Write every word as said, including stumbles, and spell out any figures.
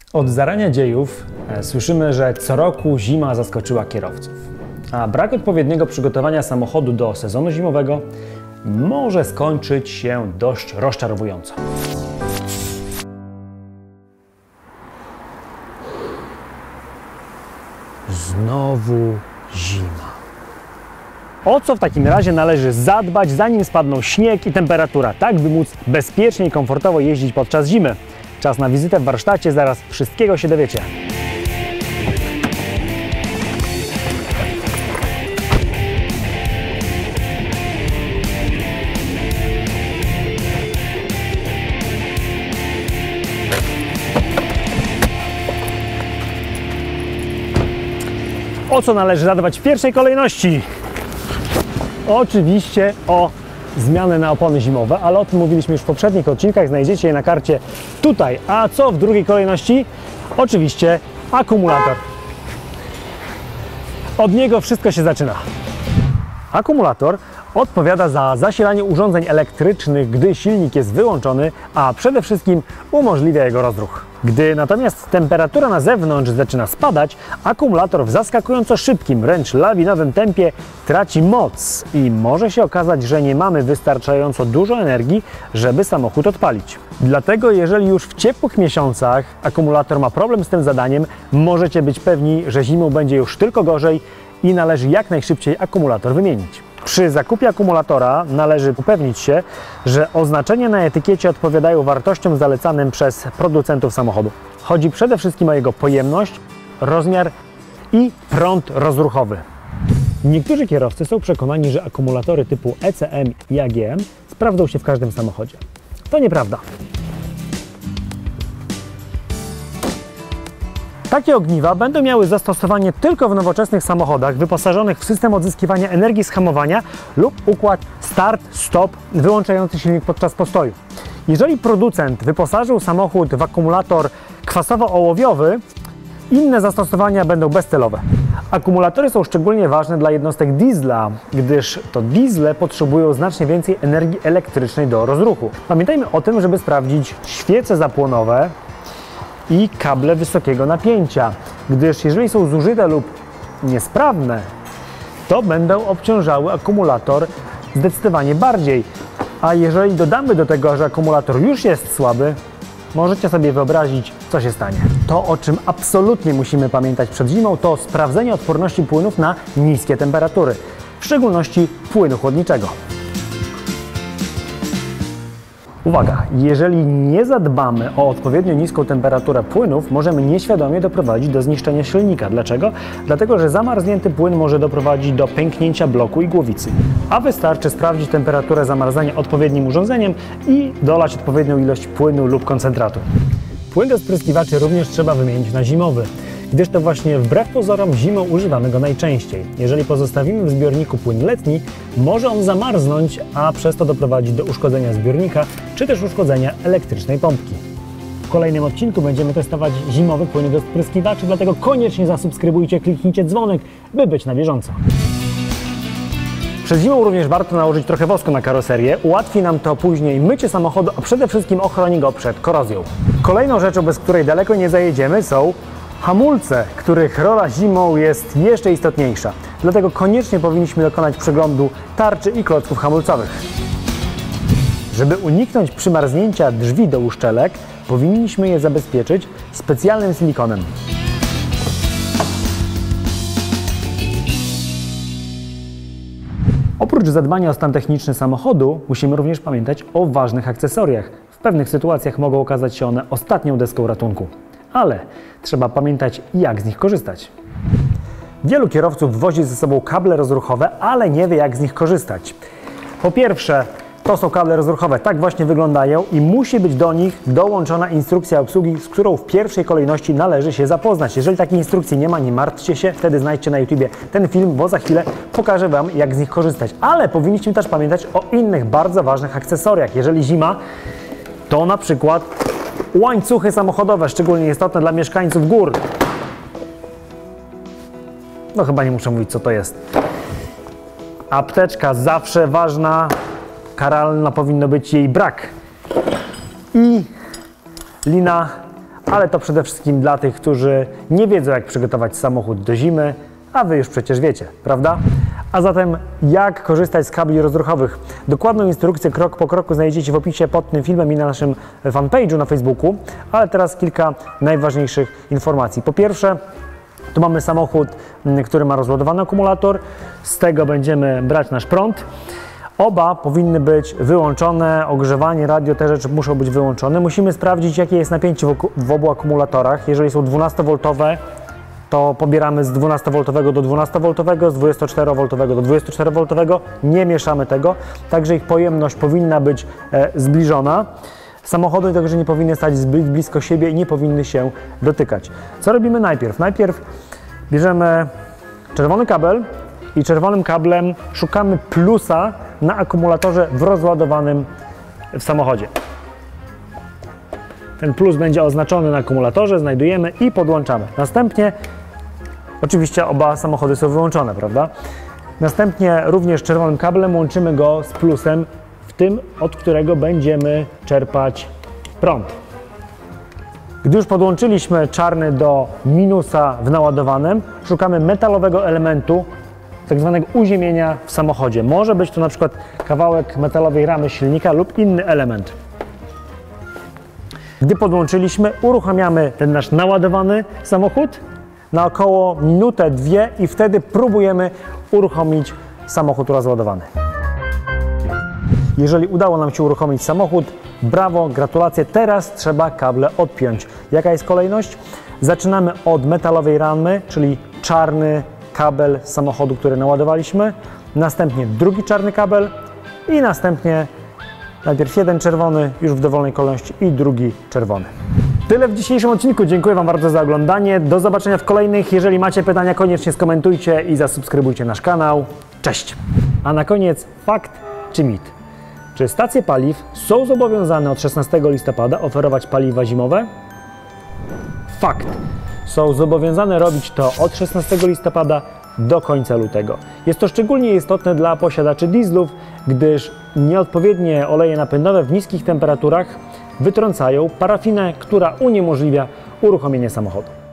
Od zarania dziejów e, słyszymy, że co roku zima zaskoczyła kierowców, a brak odpowiedniego przygotowania samochodu do sezonu zimowego może skończyć się dość rozczarowująco. Znowu zima. O co w takim razie należy zadbać, zanim spadną śnieg i temperatura, tak by móc bezpiecznie i komfortowo jeździć podczas zimy? Czas na wizytę w warsztacie, zaraz wszystkiego się dowiecie. O co należy zadbać w pierwszej kolejności? Oczywiście o zmianę na opony zimowe, ale o tym mówiliśmy już w poprzednich odcinkach, znajdziecie je na karcie tutaj. A co w drugiej kolejności? Oczywiście akumulator. Od niego wszystko się zaczyna. Akumulator odpowiada za zasilanie urządzeń elektrycznych, gdy silnik jest wyłączony, a przede wszystkim umożliwia jego rozruch. Gdy natomiast temperatura na zewnątrz zaczyna spadać, akumulator w zaskakująco szybkim, wręcz lawinowym tempie traci moc i może się okazać, że nie mamy wystarczająco dużo energii, żeby samochód odpalić. Dlatego jeżeli już w ciepłych miesiącach akumulator ma problem z tym zadaniem, możecie być pewni, że zimą będzie już tylko gorzej i należy jak najszybciej akumulator wymienić. Przy zakupie akumulatora należy upewnić się, że oznaczenia na etykiecie odpowiadają wartościom zalecanym przez producentów samochodu. Chodzi przede wszystkim o jego pojemność, rozmiar i prąd rozruchowy. Niektórzy kierowcy są przekonani, że akumulatory typu E C M i A G M sprawdzą się w każdym samochodzie. To nieprawda. Takie ogniwa będą miały zastosowanie tylko w nowoczesnych samochodach wyposażonych w system odzyskiwania energii z hamowania lub układ start-stop wyłączający silnik podczas postoju. Jeżeli producent wyposażył samochód w akumulator kwasowo-ołowiowy, inne zastosowania będą bezcelowe. Akumulatory są szczególnie ważne dla jednostek diesla, gdyż to diesle potrzebują znacznie więcej energii elektrycznej do rozruchu. Pamiętajmy o tym, żeby sprawdzić świece zapłonowe i kable wysokiego napięcia, gdyż jeżeli są zużyte lub niesprawne, to będą obciążały akumulator zdecydowanie bardziej. A jeżeli dodamy do tego, że akumulator już jest słaby, możecie sobie wyobrazić, co się stanie. To, o czym absolutnie musimy pamiętać przed zimą, to sprawdzenie odporności płynów na niskie temperatury, w szczególności płynu chłodniczego. Uwaga, jeżeli nie zadbamy o odpowiednio niską temperaturę płynów, możemy nieświadomie doprowadzić do zniszczenia silnika. Dlaczego? Dlatego, że zamarznięty płyn może doprowadzić do pęknięcia bloku i głowicy. A wystarczy sprawdzić temperaturę zamarzania odpowiednim urządzeniem i dolać odpowiednią ilość płynu lub koncentratu. Płyn do spryskiwaczy również trzeba wymienić na zimowy, gdyż to właśnie wbrew pozorom zimą używamy go najczęściej. Jeżeli pozostawimy w zbiorniku płyn letni, może on zamarznąć, a przez to doprowadzić do uszkodzenia zbiornika, czy też uszkodzenia elektrycznej pompki. W kolejnym odcinku będziemy testować zimowe płyny do spryskiwaczy, dlatego koniecznie zasubskrybujcie, kliknijcie dzwonek, by być na bieżąco. Przed zimą również warto nałożyć trochę wosku na karoserię, ułatwi nam to później mycie samochodu, a przede wszystkim ochroni go przed korozją. Kolejną rzeczą, bez której daleko nie zajedziemy, są hamulce, których rola zimą jest jeszcze istotniejsza. Dlatego koniecznie powinniśmy dokonać przeglądu tarczy i klocków hamulcowych. Żeby uniknąć przymarznięcia drzwi do uszczelek, powinniśmy je zabezpieczyć specjalnym silikonem. Oprócz zadbania o stan techniczny samochodu, musimy również pamiętać o ważnych akcesoriach. W pewnych sytuacjach mogą okazać się one ostatnią deską ratunku. Ale trzeba pamiętać, jak z nich korzystać. Wielu kierowców wozi ze sobą kable rozruchowe, ale nie wie, jak z nich korzystać. Po pierwsze, to są kable rozruchowe, tak właśnie wyglądają i musi być do nich dołączona instrukcja obsługi, z którą w pierwszej kolejności należy się zapoznać. Jeżeli takiej instrukcji nie ma, nie martwcie się, wtedy znajdźcie na YouTubie ten film, bo za chwilę pokażę Wam, jak z nich korzystać. Ale powinniśmy też pamiętać o innych bardzo ważnych akcesoriach. Jeżeli zima, to na przykład łańcuchy samochodowe, szczególnie istotne dla mieszkańców gór. No chyba nie muszę mówić, co to jest. Apteczka zawsze ważna, karalna powinno być jej brak. I lina ale to przede wszystkim dla tych, którzy nie wiedzą, jak przygotować samochód do zimy, a Wy już przecież wiecie, prawda? A zatem jak korzystać z kabli rozruchowych? Dokładną instrukcję krok po kroku znajdziecie w opisie pod tym filmem i na naszym fanpage'u na Facebooku, ale teraz kilka najważniejszych informacji. Po pierwsze, tu mamy samochód, który ma rozładowany akumulator, z tego będziemy brać nasz prąd. Oba powinny być wyłączone, ogrzewanie, radio, te rzeczy muszą być wyłączone. Musimy sprawdzić, jakie jest napięcie w, w obu akumulatorach. Jeżeli są dwunastowoltowe, to pobieramy z dwunastowoltowego do dwunastowoltowego, z dwudziestoczterowoltowego do dwudziestoczterowoltowego. Nie mieszamy tego, także ich pojemność powinna być e, zbliżona. Samochody także nie powinny stać zbyt blisko siebie i nie powinny się dotykać. Co robimy najpierw? Najpierw bierzemy czerwony kabel i czerwonym kablem szukamy plusa na akumulatorze w rozładowanym w samochodzie. Ten plus będzie oznaczony na akumulatorze, znajdujemy i podłączamy. Następnie, oczywiście oba samochody są wyłączone, prawda? Następnie również czerwonym kablem łączymy go z plusem, w tym od którego będziemy czerpać prąd. Gdy już podłączyliśmy czarny do minusa w naładowanym, szukamy metalowego elementu, tak zwanego uziemienia w samochodzie. Może być to na przykład kawałek metalowej ramy silnika lub inny element. Gdy podłączyliśmy, uruchamiamy ten nasz naładowany samochód na około minutę, dwie i wtedy próbujemy uruchomić samochód rozładowany. Jeżeli udało nam się uruchomić samochód, brawo, gratulacje, teraz trzeba kable odpiąć. Jaka jest kolejność? Zaczynamy od metalowej ramy, czyli czarny kabel samochodu, który naładowaliśmy, następnie drugi czarny kabel i następnie najpierw jeden czerwony, już w dowolnej kolejności i drugi czerwony. Tyle w dzisiejszym odcinku. Dziękuję Wam bardzo za oglądanie. Do zobaczenia w kolejnych. Jeżeli macie pytania, koniecznie skomentujcie i zasubskrybujcie nasz kanał. Cześć! A na koniec fakt czy mit? Czy stacje paliw są zobowiązane od szesnastego listopada oferować paliwa zimowe? Fakt. Są zobowiązane robić to od szesnastego listopada do końca lutego. Jest to szczególnie istotne dla posiadaczy dieslów, gdyż nieodpowiednie oleje napędowe w niskich temperaturach wytrącają parafinę, która uniemożliwia uruchomienie samochodu.